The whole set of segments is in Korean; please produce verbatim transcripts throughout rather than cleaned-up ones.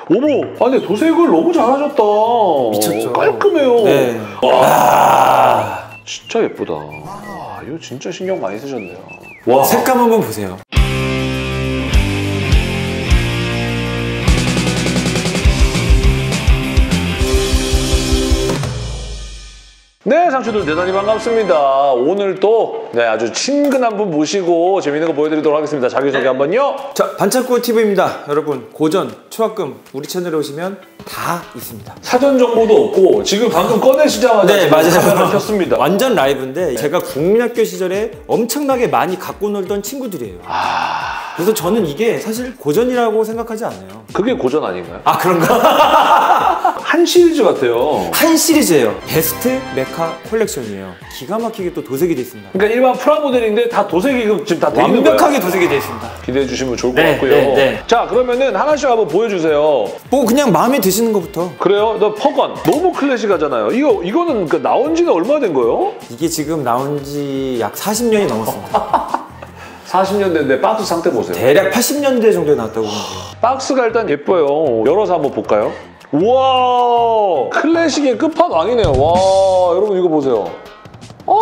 어머, 아 근데 도색을 너무 잘하셨다. 미쳤죠. 깔끔해요. 네. 와, 아 진짜 예쁘다. 와, 이거 진짜 신경 많이 쓰셨네요. 와, 색감 한번 보세요. 네, 상추들 대단히 반갑습니다. 오늘 또 네, 아주 친근한 분 모시고 재밌는 거 보여드리도록 하겠습니다. 자기소개 한번요. 자, 반창고 티비입니다. 여러분, 고전, 초합금 우리 채널에 오시면 다 있습니다. 사전 정보도 없고 지금 방금 꺼내시자마자 네, 맞아요. 카메라를 켰습니다. 완전 라이브인데 네. 제가 국민학교 시절에 엄청나게 많이 갖고 놀던 친구들이에요. 아... 그래서 저는 이게 사실 고전이라고 생각하지 않아요. 그게 고전 아닌가요? 아, 그런가? 한 시리즈 같아요. 한 시리즈예요. 베스트 메카 컬렉션이에요. 기가 막히게 또 도색이 돼 있습니다. 그러니까 일반 프라모델인데 다 도색이 지금 다 돼 있는 거예요. 완벽하게 도색이 돼 있습니다. 기대해 주시면 좋을 것 네, 같고요. 네, 네. 자, 그러면은 하나씩 한번 보여주세요. 뭐 그냥 마음에 드시는 것부터. 그래요? 너 퍼건 너무 클래식하잖아요. 이거 이거는 그 나온 지는 얼마 된 거예요? 이게 지금 나온 지 약 사십 년이 넘었습니다. 사십 년 됐는데 박스 상태 보세요. 대략 팔십 년대 정도에 나왔다고 보면 돼요. 박스가 일단 예뻐요. 열어서 한번 볼까요? 우와, 클래식의 끝판왕이네요. 와, 여러분 이거 보세요. 아,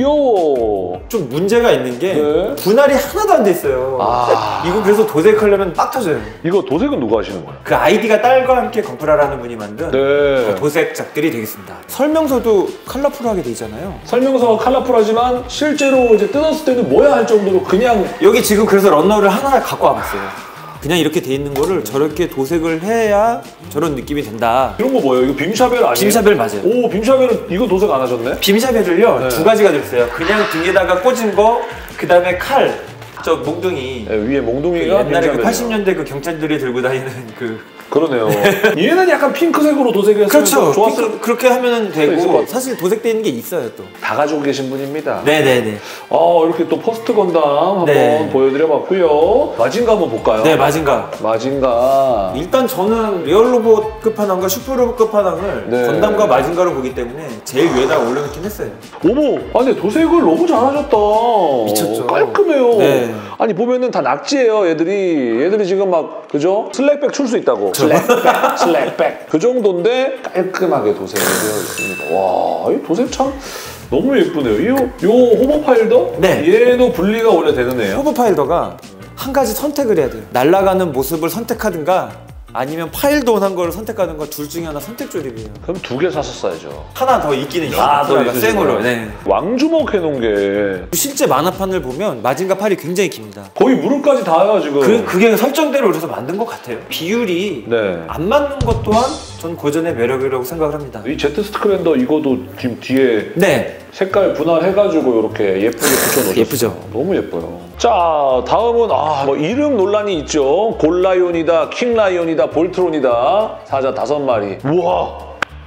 귀여워. 좀 문제가 있는 게 네. 분할이 하나도 안 돼 있어요. 아... 이거 그래서 도색하려면 빡 터져요. 이거 도색은 누가 하시는 거예요? 그 아이디가 딸과 함께 건프라라는 분이 만든 네. 도색작들이 되겠습니다. 설명서도 컬러풀하게 돼 있잖아요. 설명서가 컬러풀하지만 실제로 이제 뜯었을 때는 뭐야 할 정도로 그냥 여기 지금 그래서 런너를 하나 갖고 와봤어요. 그냥 이렇게 돼 있는 거를 저렇게 도색을 해야 저런 느낌이 된다. 이런 거 뭐예요? 이거 빔샤벨 아니에요? 빔샤벨 맞아요. 오, 빔샤벨은 이거 도색 안 하셨네? 빔샤벨을요 네. 두 가지가 들었어요. 그냥 등에다가 꽂은 거, 그 다음에 칼, 저 몽둥이. 네, 위에 그 몽둥이가 옛날에 그 빔샤벨이에요. 팔십 년대 그 경찰들이 들고 다니는 그. 그러네요. 얘는 약간 핑크색으로 도색했으면 그렇죠. 좋았을 핑크, 그렇게 하면 있을 것 되고 같아요. 사실 도색되어 있는 게 있어요 또. 다 가지고 계신 분입니다. 네네네. 어, 이렇게 또 퍼스트 건담 한번 네. 보여드려봤고요. 마징가 한번 볼까요? 네, 마징가. 마징가. 일단 저는 리얼 로봇 끝판왕과 슈퍼 로봇 끝판왕을 네. 건담과 마징가로 보기 때문에 제일 위에다 올려놓긴 했어요. 어머, 아니 도색을 너무 잘하셨다. 미쳤죠. 깔끔해요. 네. 아니 보면은 다 낙지예요, 얘들이. 얘들이 지금 막 그죠? 슬랙백 출 수 있다고. 슬랙백, 슬랙백. 그 정도인데 깔끔하게 도색이 되어 있습니다. 와, 이 도색 참 너무 예쁘네요. 이, 요 호버 파일더? 네. 얘도 분리가 원래 되는 애예요. 호버 파일더가 한 가지 선택을 해야 돼요. 날아가는 모습을 선택하든가 아니면 파일드온한 거를 선택하든가 둘 중에 하나 선택 조립이에요. 그럼 두 개 샀었어야죠. 하나 더 있기는 아, 더 있어요. 생으로. 네. 왕주먹 해놓은 게 실제 만화판을 보면 마징가 팔이 굉장히 깁니다. 거의 무릎까지 닿아요 지금. 그, 그게 설정대로 그래서 만든 것 같아요. 비율이 네. 안 맞는 것 또한 전 고전의 매력이라고 생각을 합니다. 이 제트 스크랜더 이거도 지금 뒤에 네. 색깔 분할해가지고 이렇게 예쁘게 붙여놓으셨어요. 예쁘죠? 너무 예뻐요. 자, 다음은 아, 뭐 이름 논란이 있죠. 골라이온이다, 킹라이온이다, 볼트론이다. 사자 다섯 마리. 우와,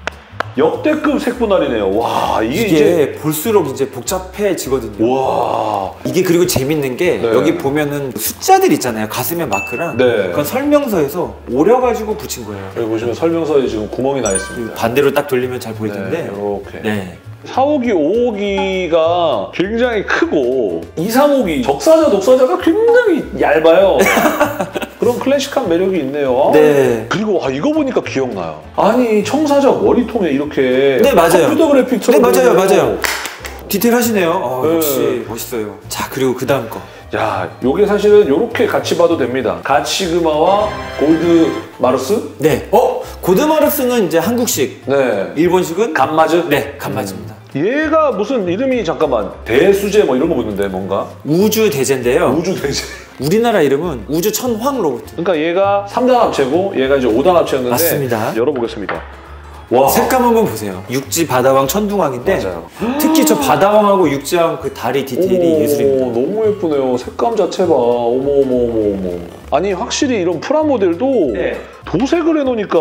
역대급 색 분할이네요. 와, 이게, 이게 이제 볼수록 이제 복잡해지거든요. 와, 이게 그리고 재밌는 게 네. 여기 보면은 숫자들 있잖아요. 가슴에 마크랑. 네. 그건 설명서에서 오려가지고 붙인 거예요. 여기 보시면 설명서에 지금 구멍이 나 있습니다. 반대로 딱 돌리면 잘 보일 텐데. 네, 이렇게. 네. 사호기, 오호기가 굉장히 크고 이, 삼호기 적사자, 독사자가 굉장히 얇아요. 그런 클래식한 매력이 있네요. 네. 그리고 아, 이거 보니까 기억나요. 아니 청사자 머리통에 이렇게 네, 맞아요. 컴퓨터 그래픽처럼 네, 맞아요, 보이네요. 맞아요. 디테일 하시네요. 어, 네. 역시 멋있어요. 자, 그리고 그 다음 거. 야, 요게 사실은 이렇게 같이 봐도 됩니다. 가치그마와 골드 마르스? 네. 어? 고드마르스는 이제 한국식. 네. 일본식은? 간마즈? 네, 간마즈입니다. 얘가 무슨 이름이 잠깐만 대수제 뭐 이런 거 붙는데 뭔가? 우주 대제인데요. 우주 대제. 우리나라 이름은 우주 천황 로봇. 그러니까 얘가 삼 단 합체고 얘가 이제 오 단 합체였는데 맞습니다. 열어보겠습니다. 와, 색감 한번 보세요. 육지 바다왕 천둥왕인데 맞아요. 특히 저 바다왕하고 육지왕 그 다리 디테일이 어머, 예술입니다. 너무 예쁘네요. 색감 자체 봐. 어머 어머 어머 어머. 아니 확실히 이런 프라모델도 네. 도색을 해놓으니까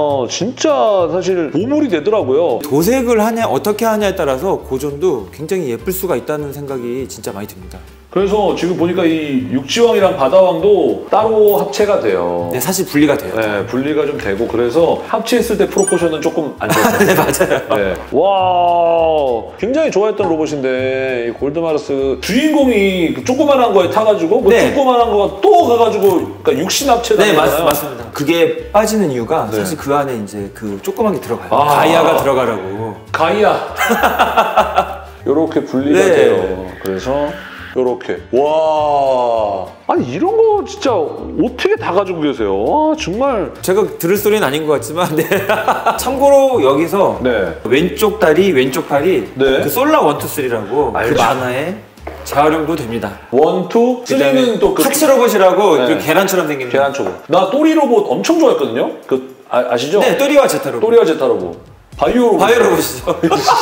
진짜 사실 보물이 되더라고요. 도색을 하냐 어떻게 하냐에 따라서 고전도 굉장히 예쁠 수가 있다는 생각이 진짜 많이 듭니다. 그래서 지금 보니까 이 육지왕이랑 바다왕도 따로 합체가 돼요. 네, 사실 분리가 돼요. 네, 분리가 좀 되고 그래서 합체했을 때 프로포션은 조금 안 좋아요. 네, 맞아요. 네. 와, 굉장히 좋아했던 로봇인데 이 골드마르스 주인공이 그 조그만한 거에 타가지고 그 네. 조그만한 거가 또 가가지고 그러니까 육신 합체다. 네, 맞, 맞습니다. 그게 빠지는 이유가 네. 사실 그 안에 이제 그 조그만 게 들어가요. 아. 가이아가 들어가라고. 가이아. 요렇게 분리가 네. 돼요. 그래서 요렇게. 와, 아니 이런 거 진짜 어떻게 다 가지고 계세요? 아, 정말. 제가 들을 소리는 아닌 것 같지만 네. 참고로 여기서 네. 왼쪽 다리, 왼쪽 팔이 네. 그 솔라 원투쓰리라고 그 알죠. 만화에 재활용도 됩니다. 원, 투, 쓰리는 또 그 하치 로봇이라고 네. 그 계란처럼 생긴 계란 초보. 나 또리 로봇 엄청 좋아했거든요. 그 아, 아시죠? 네, 또리와 제타 로봇. 또리와 제타 로봇. 바이오 로봇. 바이오 로봇이죠.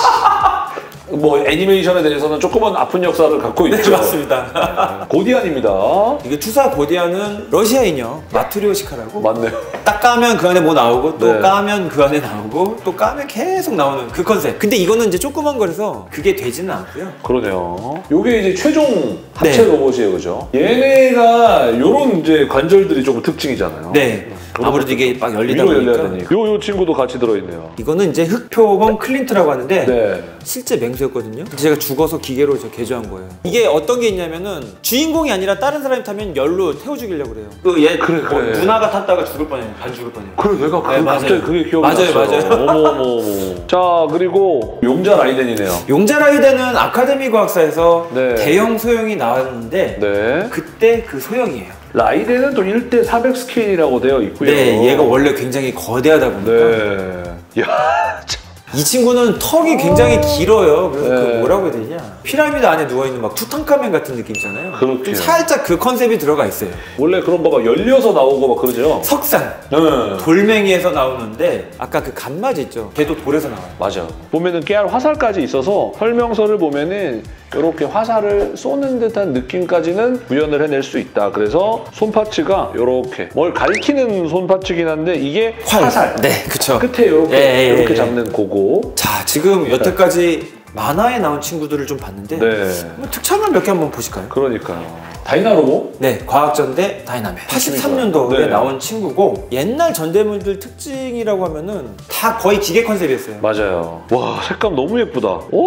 뭐 애니메이션에 대해서는 조금은 아픈 역사를 갖고 네, 있죠. 맞습니다. 고디안입니다. 이게 투사 고디아는 러시아인형 마트리오시카라고. 맞네요. 딱 까면 그 안에 뭐 나오고 또 네. 까면 그 안에 나오고 또 까면 계속 나오는 그 컨셉. 근데 이거는 이제 조그만 거라서 그게 되지는 않고요. 그러네요. 요게 이제 최종 합체 네. 로봇이에요, 그죠? 얘네가 요런 이제 관절들이 조금 특징이잖아요. 네. 아무래도 이게 막 열리다 위로 열려야 보니까. 되니까. 요, 요 친구도 같이 들어있네요. 이거는 이제 흑표범 클린트라고 하는데 네. 실제 맹수였거든요. 근데 제가 죽어서 기계로 저 개조한 거예요. 이게 어떤 게 있냐면은 주인공이 아니라 다른 사람이 타면 열로 태워 죽이려고 그래요. 그 얘 그래, 그래. 누나가 탔다가 죽을 뻔해요. 반 죽을 뻔해요. 그래, 내가 그, 네, 맞아요. 갑자기 그게 기억이 맞아요, 났어요. 맞아요. 어머, 어머, 어머. 자, 그리고 용자 라이덴이네요. 용자 라이덴은 아카데미 과학사에서 네. 대형 소형이 나왔는데 네. 그때 그 소형이에요. 라이덴은 또 일 대 사백 스케일이라고 되어 있고요. 네, 얘가 원래 굉장히 거대하다 보니까 네. 야, 참. 이 친구는 턱이 굉장히 길어요. 그래서 네. 그 뭐라고 해야 되냐? 피라미드 안에 누워있는 막 투탕카멘 같은 느낌이잖아요. 그렇게요. 좀 살짝 그 컨셉이 들어가 있어요. 원래 그런 거 막 열려서 나오고 막 그러죠? 석산, 네. 돌멩이에서 나오는데 아까 그 간맞이 있죠? 걔도 돌에서 나와요. 맞아. 보면은 깨알 화살까지 있어서 설명서를 보면은 이렇게 화살을 쏘는 듯한 느낌까지는 구현을 해낼 수 있다. 그래서 손파츠가 이렇게 뭘 가리키는 손파츠긴 한데 이게 활. 화살. 네, 그쵸. 끝에 이렇게 예, 예, 이렇게 예. 잡는 고거. 자, 지금 여태까지 만화에 나온 친구들을 좀 봤는데 네. 한번 특촬물 몇 개 한번 보실까요? 그러니까요. 다이나로보? 네, 과학전대 다이나믹. 팔십삼 년도에 네. 나온 친구고 옛날 전대물들 특징이라고 하면은 다 거의 기계 컨셉이었어요. 맞아요. 와, 색감 너무 예쁘다. 오,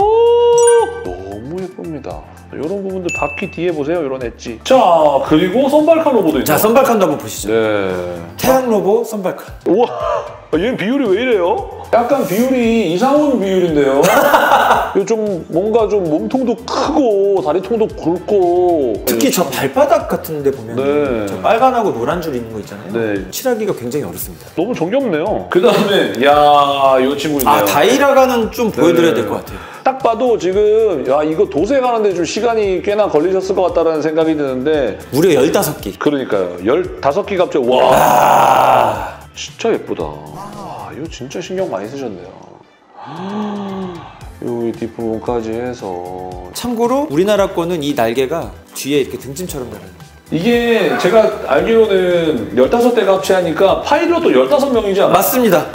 너무 예쁩니다. 이런 부분들 바퀴 뒤에 보세요. 이런 엣지. 자, 그리고 선발칸 로보도 있네요. 자, 선발칸도 한번 보시죠. 네. 태양 로보 선발칸. 우와, 얘는 비율이 왜 이래요? 약간 비율이 이상훈 비율인데요. 이거 좀 뭔가 좀 몸통도 크고 다리통도 굵고. 특히 저 발바닥 같은 데 보면 네. 저 빨간하고 노란 줄 있는 거 있잖아요. 네. 칠하기가 굉장히 어렵습니다. 너무 정겹네요. 그 다음에 야, 이 친구 있네요. 아, 다이라가는 좀 보여드려야 네. 될 것 같아요. 딱 봐도 지금 야, 이거 도색하는데 좀 시간이 꽤나 걸리셨을 것 같다는 생각이 드는데 무려 열다섯 개. 그러니까요. 열다섯 개 갑자기 와. 아, 진짜 예쁘다. 와, 이거 진짜 신경 많이 쓰셨네요. 여기 뒷부분까지 해서. 참고로 우리나라 거는 이 날개가 뒤에 이렇게 등짐처럼 달아요. 이게 제가 알기로는 열다섯 대가 합체하니까 파일럿도 열다섯 명이지 않아요? 맞습니다.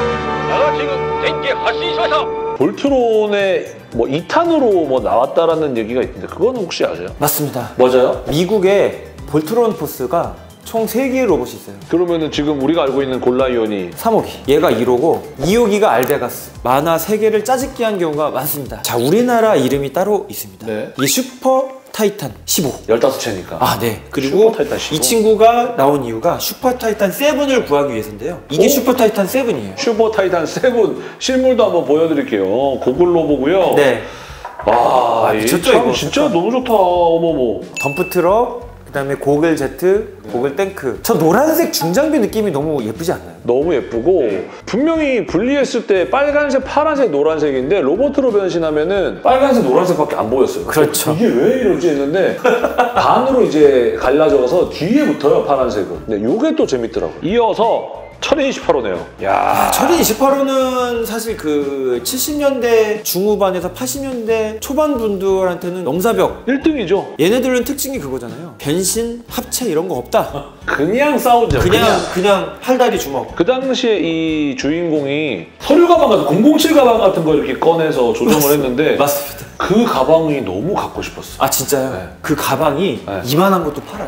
볼트론의 뭐 이 탄으로 뭐 나왔다라는 얘기가 있는데 그건 혹시 아세요? 맞습니다. 맞아요? 미국에 볼트론 포스가 총 세 개의 로봇이 있어요. 그러면은 지금 우리가 알고 있는 골라이온이 삼 호기. 얘가 일 호고 이 호기가 알베가스. 만화 세 개를 짜집기 한 경우가 많습니다. 자, 우리나라 이름이 따로 있습니다. 네. 이게 슈퍼 타이탄 십오. 열다섯 채니까. 아, 네. 그리고 슈퍼 타이탄 십오. 이 친구가 나온 이유가 슈퍼 타이탄 칠을 구하기 위해서인데요. 이게 오? 슈퍼 타이탄 칠이에요. 슈퍼 타이탄 세븐 실물도 한번 보여드릴게요. 고글로 보고요. 네. 와, 아, 이 미쳤죠, 참 이거? 진짜 너무 좋다. 어머머. 덤프 트럭, 그다음에 고글 제트, 고글 탱크. 저 노란색 중장비 느낌이 너무 예쁘지 않나요? 너무 예쁘고 분명히 분리했을 때 빨간색, 파란색, 노란색인데 로봇으로 변신하면은 빨간색, 노란색밖에 안 보였어요. 그렇죠. 이게 왜 이러지 했는데 반으로 이제 갈라져서 뒤에 붙어요, 파란색은. 근데 이게 또 재밌더라고요. 이어서 첫 철인 이십팔 호네요. 야. 철인 이십팔 호는 사실 그 칠십 년대 중후반에서 팔십 년대 초반 분들한테는 넘사벽. 일 등이죠. 얘네들은 특징이 그거잖아요. 변신, 합체 이런 거 없다. 그냥 싸우죠. 그냥 그냥 팔다리 주먹. 그 당시에 이 주인공이 서류 가방 같은 공공칠 가방 같은 거 이렇게 꺼내서 조정을 맞습니다. 했는데 맞습니다. 그 가방이 너무 갖고 싶었어. 아 진짜요? 네. 그 가방이 네. 이만한 것도 팔아요.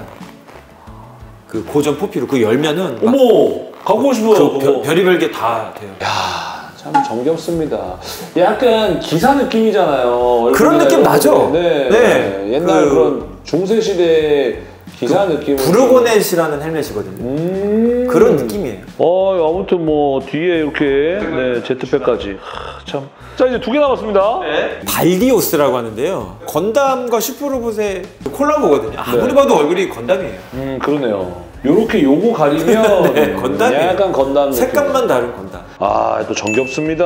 그 고전 포피로 그 열면은 막 어머, 갖고 싶어요. 그 그거. 별, 별의별 게 다 돼요. 야, 참 정겹습니다. 약간 기사 느낌이잖아요. 그런 느낌 나죠? 네. 네. 옛날 그- 그... 런 중세 시대 기사 느낌. 브루고넷이라는 헬멧이거든요. 음. 그런 느낌이에요. 어, 아무튼 뭐 뒤에 이렇게 네, 제트백까지. 하, 참. 자, 이제 두 개 남았습니다. 네. 발디오스라고 하는데요. 건담과 슈퍼로봇의 콜라보거든요. 아무리 네. 봐도 얼굴이 건담이에요. 음, 그러네요. 요렇게 요거 가리면 네, 건담이에요. 약간 건담 느낌. 색감만 다른 건담. 아, 또 정겹습니다.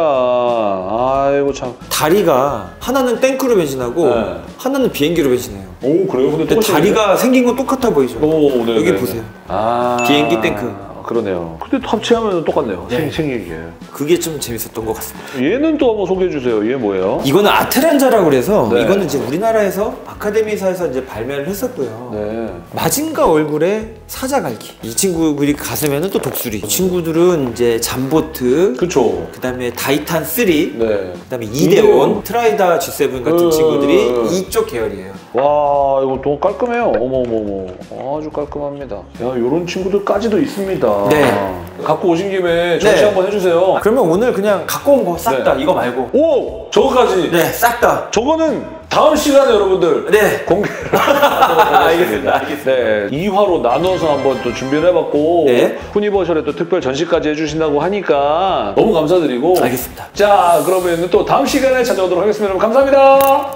아이고 참. 다리가 하나는 탱크로 변신하고 네. 하나는 비행기로 변신해요. 오, 그래요? 근데 근데 다리가 생긴 건 똑같아 보이죠? 오, 네. 여기 네, 보세요. 네. 아. 비행기 탱크. 그러네요. 근데 합체하면 똑같네요. 네. 생, 생긴 게. 그게 좀 재밌었던 것 같습니다. 얘는 또 한번 소개해 주세요. 얘 뭐예요? 이거는 아트란자라고 그래서 네. 이거는 이제 우리나라에서 아카데미사에서 이제 발매를 했었고요. 네. 마징가 얼굴에 사자갈기. 이 친구들이 가슴에는 또 독수리. 이 친구들은 이제 잠보트, 그쵸. 그다음에 다이탄 쓰, 네. 그다음에 이데온, 이데온. 트라이다 지 세븐 같은 음. 친구들이 이쪽 계열이에요. 와, 이거 너무 깔끔해요. 어머머머. 아주 깔끔합니다. 야, 요런 친구들까지도 있습니다. 네. 갖고 오신 김에 전시 네. 한번 해주세요. 그러면 오늘 그냥 갖고 온 거 싹 다 네. 이거 말고. 오! 저거까지. 네, 싹 다. 저거는 다음 시간에 여러분들 네. 공개를 알겠습니다. 알겠습니다. 네, 이 화로 나눠서 한번 또 준비를 해봤고 네. 후니버셜에 또 특별 전시까지 해주신다고 하니까 너무 감사드리고 알겠습니다. 자, 그러면 또 다음 시간에 찾아오도록 하겠습니다. 여러분 감사합니다.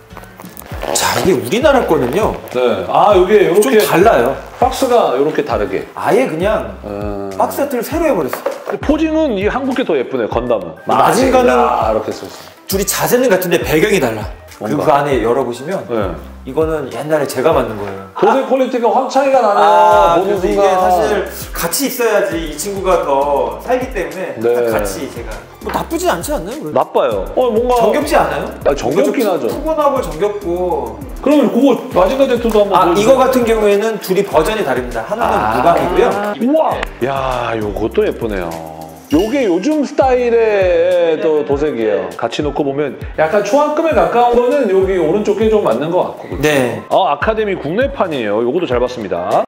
자, 이게 우리나라 거는요. 네, 아 이게 좀 이렇게 달라요. 박스가 이렇게 다르게 아예 그냥 음... 박스 세트를 새로 해버렸어. 포징은 이 한국게 더 예쁘네요. 건담은 마징가는 아, 이렇게 썼어. 둘이 자세는 같은데 배경이 달라. 그, 뭔가? 그 안에 열어보시면 네. 이거는 옛날에 제가 만든 거예요. 도색 퀄리티가 확 차이가 나네요. 아, 보는 그래서 이게 순간. 사실 같이 있어야지 이 친구가 더 살기 때문에 네. 항상 같이 제가 뭐 나쁘진 않지 않나요? 그래도? 나빠요. 어, 뭔가 정겹지 않아요? 아, 정겹긴 좀 하죠. 푸근하고 정겹고. 그러면 그거 마징가 제트도 한번 아, 보여주세요. 이거 같은 경우에는 둘이 버전이 다릅니다. 하나는 아. 무광이고요. 우와! 야, 요것도 예쁘네요. 요게 요즘 스타일의 또 도색이에요. 같이 놓고 보면 약간 초합금에 가까운 거는 여기 오른쪽에 좀 맞는 것 같고. 네. 아, 아카데미 국내판이에요. 요것도 잘 봤습니다.